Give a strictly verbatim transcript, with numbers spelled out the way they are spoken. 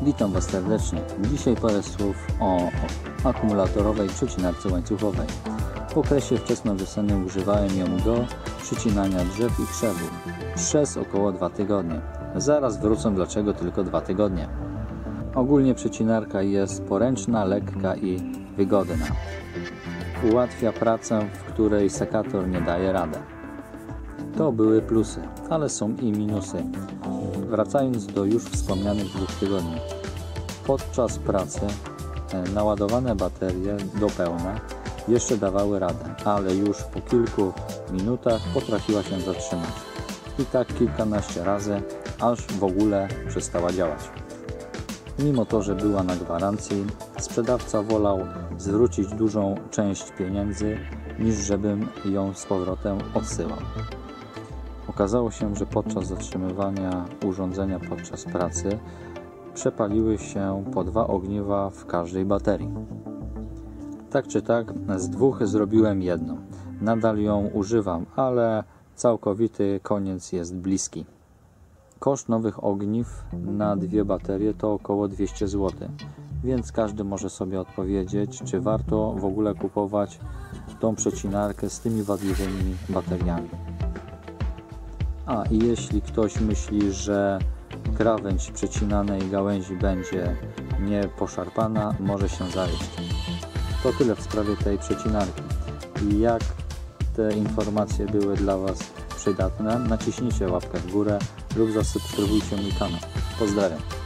Witam Was serdecznie. Dzisiaj parę słów o akumulatorowej przecinarce łańcuchowej. W okresie wczesnowiosennym używałem ją do przycinania drzew i krzewów przez około dwa tygodnie. Zaraz wrócę, dlaczego tylko dwa tygodnie. Ogólnie przecinarka jest poręczna, lekka i wygodna. Ułatwia pracę, w której sekator nie daje rady. To były plusy, ale są i minusy. Wracając do już wspomnianych dwóch tygodni. Podczas pracy naładowane baterie do pełna jeszcze dawały radę, ale już po kilku minutach potrafiła się zatrzymać. I tak kilkanaście razy, aż w ogóle przestała działać. Mimo to, że była na gwarancji, sprzedawca wolał zwrócić dużą część pieniędzy, niż żebym ją z powrotem odsyłał. Okazało się, że podczas zatrzymywania urządzenia podczas pracy przepaliły się po dwa ogniwa w każdej baterii. Tak czy tak, z dwóch zrobiłem jedno. Nadal ją używam, ale całkowity koniec jest bliski. Koszt nowych ogniw na dwie baterie to około dwieście złotych, więc każdy może sobie odpowiedzieć, czy warto w ogóle kupować tą przecinarkę z tymi wadliwymi bateriami. A i jeśli ktoś myśli, że krawędź przecinanej gałęzi będzie nie poszarpana, może się zawieść. To tyle w sprawie tej przecinarki. I jak te informacje były dla Was przydatne, naciśnijcie łapkę w górę lub zasubskrybujcie mój kanał. Pozdrawiam.